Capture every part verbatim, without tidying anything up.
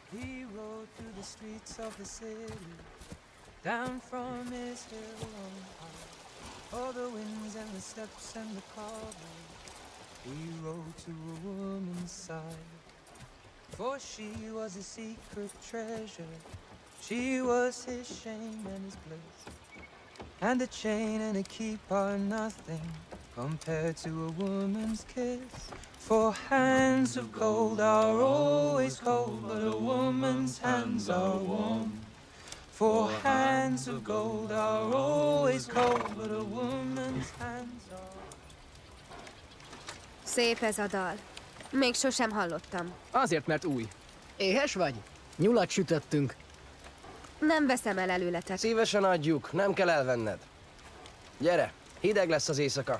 He rode through the streets of the city, down from his hill on high. All the winds and the steps and the cobbles, he rode to a woman's side. For she was a secret treasure, she was his shame and his bliss. And a chain and a keep are nothing compared to a woman's kiss. For hands of gold are always cold, but a woman's hands are warm. For hands of gold are always cold, but a woman's hands are... Szép ez a dal. Még sosem hallottam. Azért, mert új. Éhes vagy? Nyulat sütöttünk. Nem veszem el előletet. Szívesen adjuk, nem kell elvenned. Gyere, hideg lesz az éjszaka.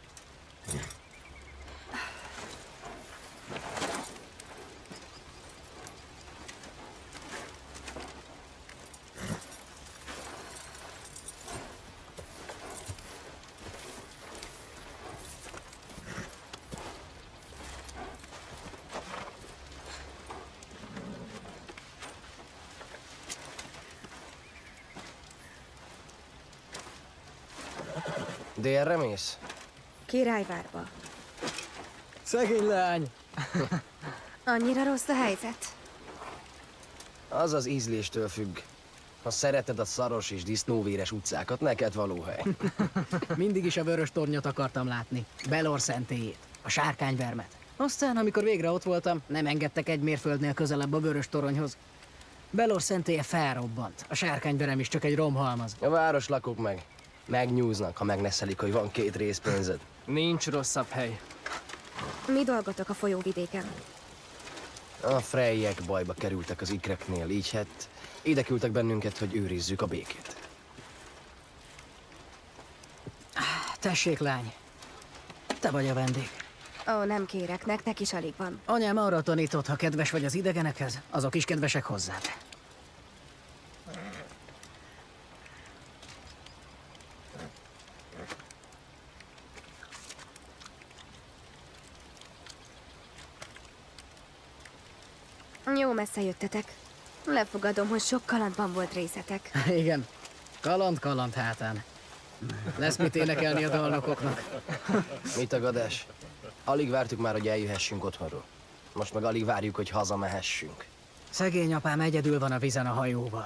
Délre mész? Királyvárba. Szegény leány. Annyira rossz a helyzet? Az az ízléstől függ. Ha szereted a szaros és disznóvéres utcákat, neked való hely. Mindig is a vörös tornyot akartam látni. Belor szentélyét, a sárkányvermet. Aztán, amikor végre ott voltam, nem engedtek egy mérföldnél közelebb a vörös toronyhoz. Belor szentélye felrobbant. A sárkányverem is csak egy romhalmaz. A városlakók meg megnyúznak, ha megneszelik, hogy van két részpénzed. Nincs rosszabb hely. Mi dolgotok a folyóvidéken? A Freyek bajba kerültek az ikreknél, így hát ide küldtek bennünket, hogy őrizzük a békét. Tessék, lány. Te vagy a vendég. Ó, nem kérek, nektek is alig van. Anyám arra tanított, ha kedves vagy az idegenekhez, azok is kedvesek hozzád. Jó messze jöttetek. Lefogadom, hogy sok kalandban volt részetek. Igen. Kaland, kaland hátán. Lesz mit énekelni a dalnokoknak. Mi tagadás? Alig vártuk már, hogy eljöhessünk otthonról. Most meg alig várjuk, hogy hazamehessünk. Szegény apám egyedül van a vízen a hajóval.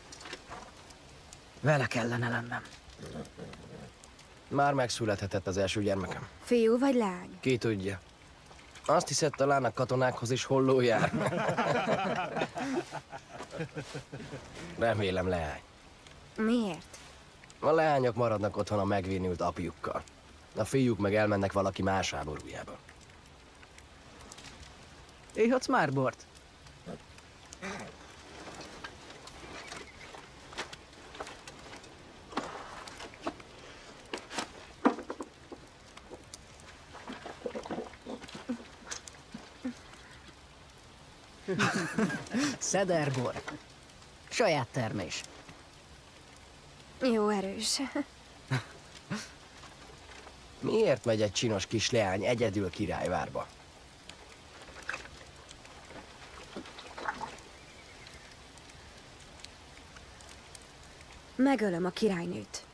Vele kellene lennem. Már megszülethetett az első gyermekem. Fiú vagy lány? Ki tudja. Azt hiszed, talán a katonákhoz is holló jár. Remélem leány. Miért? A leányok maradnak otthon a megvénült apjukkal. A fiúk meg elmennek valaki más háborújába. Éhatsz már bort? Szederbor. Saját termés. Jó erős. Miért megy egy csinos kis leány egyedül Királyvárba? Megölöm a királynőt.